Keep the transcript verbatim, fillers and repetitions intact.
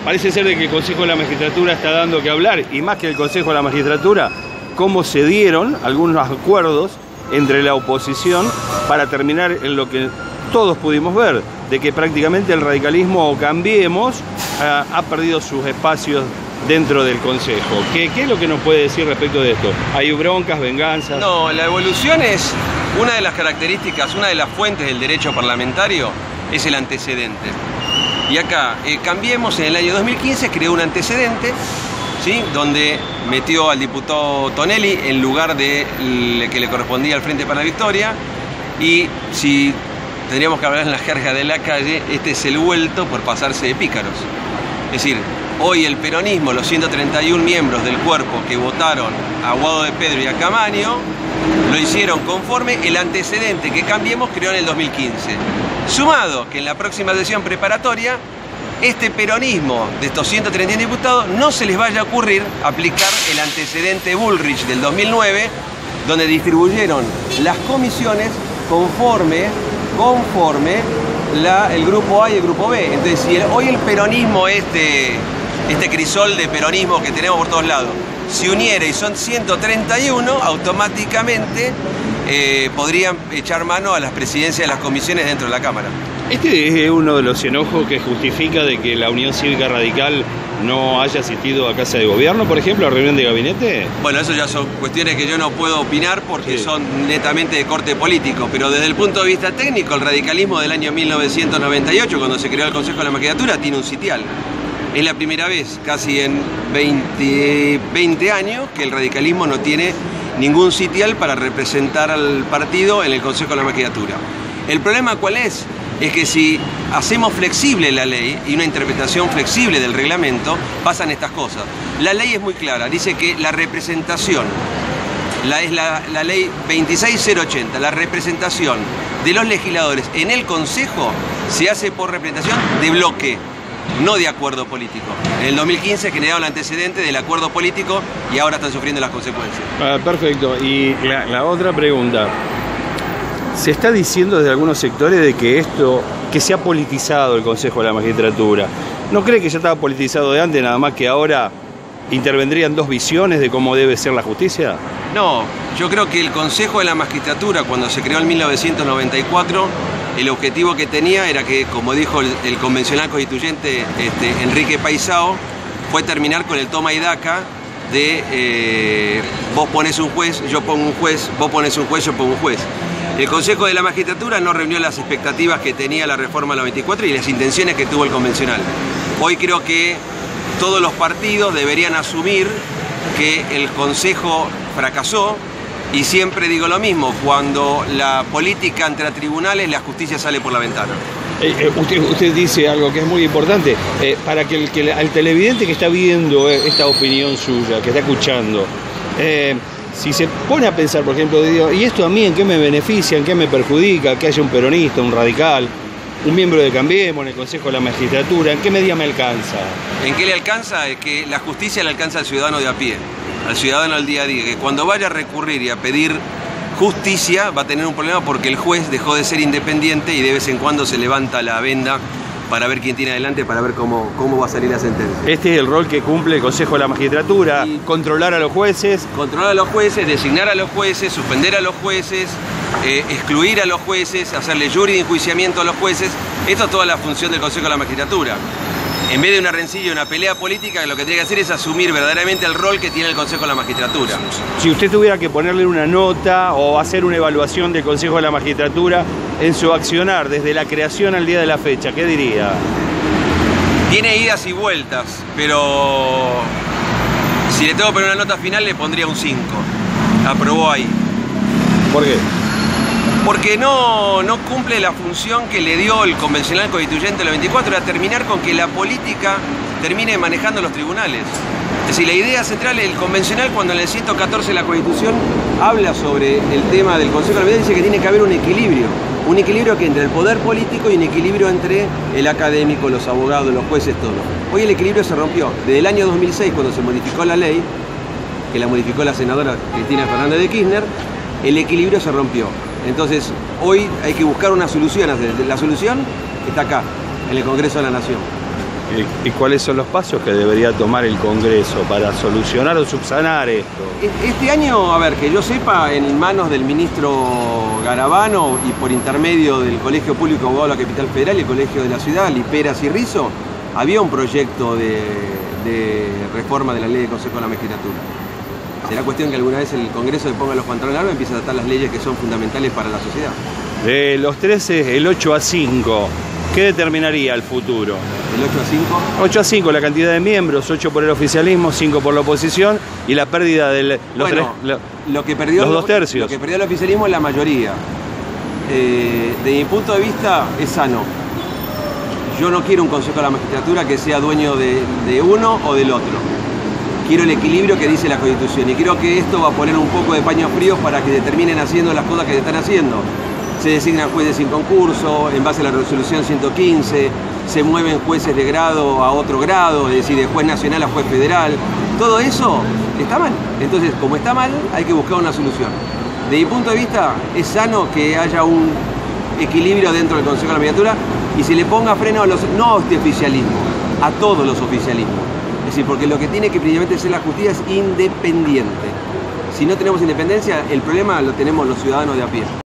parece ser de que el Consejo de la Magistratura está dando que hablar, y más que el Consejo de la Magistratura, cómo se dieron algunos acuerdos entre la oposición para terminar en lo que todos pudimos ver, de que prácticamente el radicalismo o Cambiemos ha, ha perdido sus espacios dentro del Consejo. ¿Qué, ¿Qué es lo que nos puede decir respecto de esto? ¿Hay broncas, venganzas? No, la evolución es una de las características, una de las fuentes del derecho parlamentario, es el antecedente. Y acá, eh, Cambiemos en el año dos mil quince creó un antecedente, ¿sí?, donde metió al diputado Tonelli en lugar de el que le correspondía al Frente para la Victoria, y si tendríamos que hablar en la jerga de la calle, este es el vuelto por pasarse de pícaros. Es decir, hoy el peronismo, los ciento treinta y un miembros del cuerpo que votaron a Guado de Pedro y a Camaño, lo hicieron conforme el antecedente que Cambiemos creó en el dos mil quince. Sumado que en la próxima sesión preparatoria, este peronismo de estos ciento treinta y uno diputados no se les vaya a ocurrir aplicar el antecedente Bullrich del dos mil nueve, donde distribuyeron las comisiones conforme, conforme la, el grupo A y el grupo B. Entonces, si el, hoy el peronismo, este, este crisol de peronismo que tenemos por todos lados, se uniera y son ciento treinta y uno, automáticamente eh, podrían echar mano a las presidencias de las comisiones dentro de la Cámara. Este es uno de los enojos que justifica de que la Unión Cívica Radical no haya asistido a Casa de Gobierno, por ejemplo, a reunión de gabinete. Bueno, eso ya son cuestiones que yo no puedo opinar porque sí, son netamente de corte político, pero desde el punto de vista técnico, el radicalismo del año mil novecientos noventa y ocho, cuando se creó el Consejo de la Magistratura, tiene un sitial. Es la primera vez, casi en veinte, veinte años, que el radicalismo no tiene ningún sitial para representar al partido en el Consejo de la Magistratura. ¿El problema cuál es? Es que si hacemos flexible la ley y una interpretación flexible del reglamento, pasan estas cosas. La ley es muy clara, dice que la representación, la, es la, la ley veintiséis mil ochenta, la representación de los legisladores en el Consejo se hace por representación de bloque, no de acuerdo político. En el dos mil quince generaron el antecedente del acuerdo político y ahora están sufriendo las consecuencias. Ah, perfecto. Y la, la otra pregunta. Se está diciendo desde algunos sectores de que esto, que se ha politizado el Consejo de la Magistratura. ¿No cree que ya estaba politizado de antes, nada más que ahora intervendrían dos visiones de cómo debe ser la justicia? No, yo creo que el Consejo de la Magistratura, cuando se creó en mil novecientos noventa y cuatro, el objetivo que tenía era que, como dijo el, el convencional constituyente este, Enrique Paisao, fue terminar con el toma y daca de eh, vos pones un juez, yo pongo un juez, vos pones un juez, yo pongo un juez. El Consejo de la Magistratura no reunió las expectativas que tenía la reforma del noventa y cuatro y las intenciones que tuvo el convencional. Hoy creo que todos los partidos deberían asumir que el Consejo fracasó, y siempre digo lo mismo, cuando la política entra a tribunales, la justicia sale por la ventana. Eh, eh, usted, usted dice algo que es muy importante, eh, para que el, que el televidente que está viendo eh, esta opinión suya, que está escuchando, eh, si se pone a pensar, por ejemplo, digo, ¿y esto a mí en qué me beneficia, en qué me perjudica que haya un peronista, un radical, un miembro de Cambiemos en el Consejo de la Magistratura? ¿En qué medida me alcanza? ¿En qué le alcanza? Es que la justicia le alcanza al ciudadano de a pie, al ciudadano del día a día, que cuando vaya a recurrir y a pedir justicia va a tener un problema porque el juez dejó de ser independiente y de vez en cuando se levanta la venda para ver quién tiene adelante, para ver cómo, cómo va a salir la sentencia. Este es el rol que cumple el Consejo de la Magistratura, y controlar a los jueces. Controlar a los jueces, designar a los jueces, suspender a los jueces, eh, excluir a los jueces, hacerle jury de enjuiciamiento a los jueces. Esto es toda la función del Consejo de la Magistratura. En vez de una rencilla, una pelea política, lo que tiene que hacer es asumir verdaderamente el rol que tiene el Consejo de la Magistratura. Si usted tuviera que ponerle una nota o hacer una evaluación del Consejo de la Magistratura en su accionar desde la creación al día de la fecha, ¿qué diría? Tiene idas y vueltas, pero si le tengo que poner una nota final le pondría un cinco. Aprobó ahí. ¿Por qué? Porque no, no cumple la función que le dio el convencional constituyente del noventa y cuatro, era terminar con que la política termine manejando los tribunales. Es decir, la idea central, el convencional, cuando en el ciento catorce de la Constitución habla sobre el tema del Consejo de la Magistratura, dice que tiene que haber un equilibrio. Un equilibrio que entre el poder político y un equilibrio entre el académico, los abogados, los jueces, todo. Hoy el equilibrio se rompió. Desde el año dos mil seis, cuando se modificó la ley, que la modificó la senadora Cristina Fernández de Kirchner, el equilibrio se rompió. Entonces, hoy hay que buscar una solución. La solución está acá, en el Congreso de la Nación. ¿Y cuáles son los pasos que debería tomar el Congreso para solucionar o subsanar esto? Este año, a ver, que yo sepa, en manos del ministro Garabano y por intermedio del Colegio Público de Abogados de la Capital Federal y el Colegio de la Ciudad, Liperas y Rizzo, había un proyecto de, de reforma de la ley de Consejo de la Magistratura. Será cuestión que alguna vez el Congreso le ponga los pantalones largos y empiece a tratar las leyes que son fundamentales para la sociedad. De los trece, el ocho a cinco, ¿qué determinaría el futuro? ¿El ocho a cinco? ocho a cinco, la cantidad de miembros, ocho por el oficialismo, cinco por la oposición y la pérdida de los, bueno, tres, lo, lo que perdió los lo, dos tercios. Lo que perdió el oficialismo es la mayoría. Eh, de mi punto de vista es sano. Yo no quiero un Consejo de la Magistratura que sea dueño de, de uno o del otro. Quiero el equilibrio que dice la Constitución y creo que esto va a poner un poco de paños fríos para que terminen haciendo las cosas que se están haciendo. Se designan jueces sin concurso, en base a la resolución ciento quince, se mueven jueces de grado a otro grado, es decir, de juez nacional a juez federal. Todo eso está mal. Entonces, como está mal, hay que buscar una solución. De mi punto de vista, es sano que haya un equilibrio dentro del Consejo de la Magistratura y se le ponga freno a los, no a este oficialismo, a todos los oficialismos. Es decir, porque lo que tiene que principalmente ser la justicia es independiente. Si no tenemos independencia, el problema lo tenemos los ciudadanos de a pie.